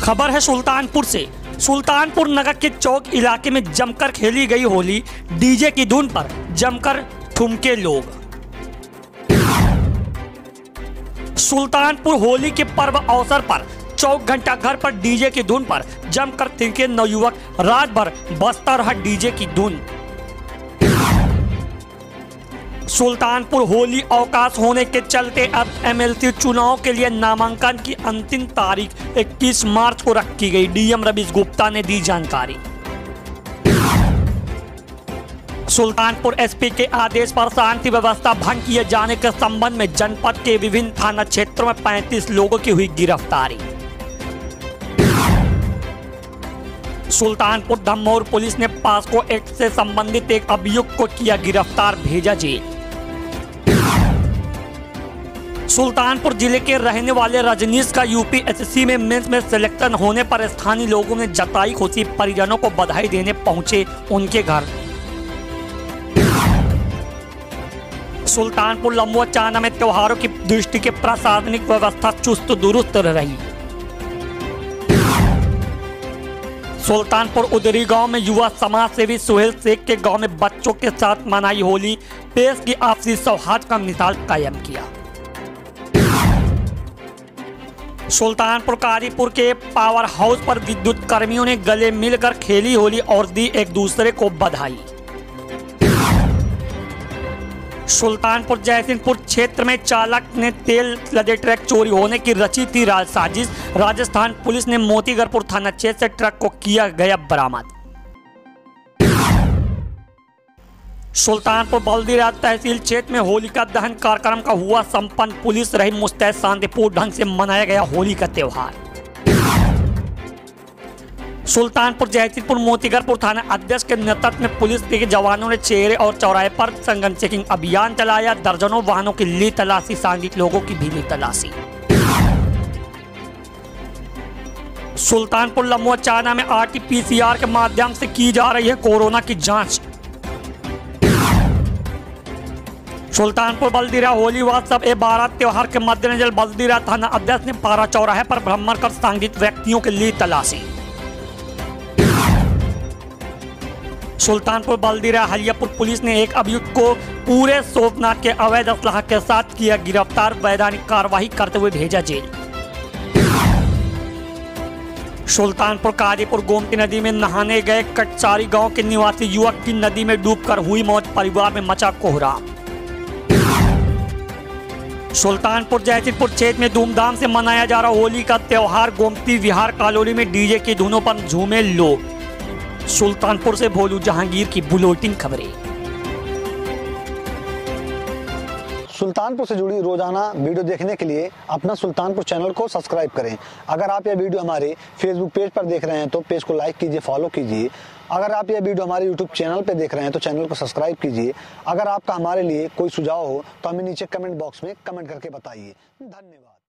खबर है सुल्तानपुर से। सुल्तानपुर नगर के चौक इलाके में जमकर खेली गई होली। डीजे की धुन पर जमकर ठुमके लोग। सुल्तानपुर होली के पर्व अवसर पर चौक घंटा घर पर डीजे की धुन पर जमकर थिरके नवयुवक। रात भर बजता रहा डीजे की धुन। सुल्तानपुर होली अवकाश होने के चलते अब एमएलसी चुनाव के लिए नामांकन की अंतिम तारीख 21 मार्च को रखी गई। डीएम रवीश गुप्ता ने दी जानकारी। सुल्तानपुर एसपी के आदेश पर शांति व्यवस्था भंग किए जाने के संबंध में जनपद के विभिन्न थाना क्षेत्रों में 35 लोगों की हुई गिरफ्तारी। सुल्तानपुर धमोर पुलिस ने पास्को एक्ट से संबंधित एक अभियुक्त को किया गिरफ्तार, भेजा जेल। सुल्तानपुर जिले के रहने वाले रजनीश का यूपीएससी में मेंस में सिलेक्शन होने पर स्थानीय लोगों ने जताई खुशी। परिजनों को बधाई देने पहुंचे उनके घर। सुल्तानपुर लम्बुआ चाना में त्योहारों की दृष्टि के प्रशासनिक व्यवस्था चुस्त दुरुस्त रही। सुल्तानपुर उदरी गांव में युवा समाज सेवी सुहेल शेख के गांव में बच्चों के साथ मनाई होली। पेश की आपसी सौहार्द का मिसाल कायम किया। सुल्तानपुर कारीपुर के पावर हाउस पर विद्युत कर्मियों ने गले मिलकर खेली होली और दी एक दूसरे को बधाई। सुल्तानपुर जयसिंहपुर क्षेत्र में चालक ने तेल लदे ट्रक चोरी होने की रची थी साजिश। राजस्थान पुलिस ने मोतीगरपुर थाना क्षेत्र से ट्रक को किया गया बरामद। सुल्तानपुर बल्दीराज तहसील क्षेत्र में होलिका दहन कार्यक्रम का हुआ संपन्न। पुलिस रही मुस्तैद, शांतिपूर्ण ढंग से मनाया गया होली का त्योहार। सुल्तानपुर जयसिंहपुर मोतीगरपुर थाना अध्यक्ष के नेतृत्व में पुलिस के जवानों ने चेहरे और चौराहे पर संघन चेकिंग अभियान चलाया। दर्जनों वाहनों की ली तलाशी, सांघिक लोगों की भी ली तलाशी। सुल्तानपुर लम्बुआ चाना में RT-PCR के माध्यम से की जा रही है कोरोना की जांच। सुल्तानपुर बल्दीरा होली उत्सव ए बारात त्योहार के मद्देनजर बल्दीरा थाना अध्यक्ष ने पारा चौराहे पर भ्रमण कर सांघिक व्यक्तियों के लिए तलाशी। सुल्तानपुर बल्दीरा हलियापुर पुलिस ने एक अभियुक्त को पूरे सोमनाथ के अवैध असलाह के साथ किया गिरफ्तार। वैधानिक कार्रवाई करते हुए भेजा जेल। सुल्तानपुर कादीपुर गोमती नदी में नहाने गए कटसारी गांव के निवासी युवक की नदी में डूबकर हुई मौत। परिवार में मचा कोहराम। सुल्तानपुर जयसिंहपुर क्षेत्र में धूमधाम से मनाया जा रहा होली का त्योहार। गोमती विहार कॉलोनी में डीजे की धुनों पर झूमे लोग। सुल्तानपुर से भोलू जहांगीर की बुलेटिन खबरें। सुल्तानपुर से जुड़ी रोजाना वीडियो देखने के लिए अपना सुल्तानपुर चैनल को सब्सक्राइब करें। अगर आप यह वीडियो हमारे फेसबुक पेज पर देख रहे हैं तो पेज को लाइक कीजिए, फॉलो कीजिए। अगर आप यह वीडियो हमारे यूट्यूब चैनल पर देख रहे हैं तो चैनल को सब्सक्राइब कीजिए। अगर आपका हमारे लिए कोई सुझाव हो तो हमें नीचे कमेंट बॉक्स में कमेंट करके बताइए। धन्यवाद।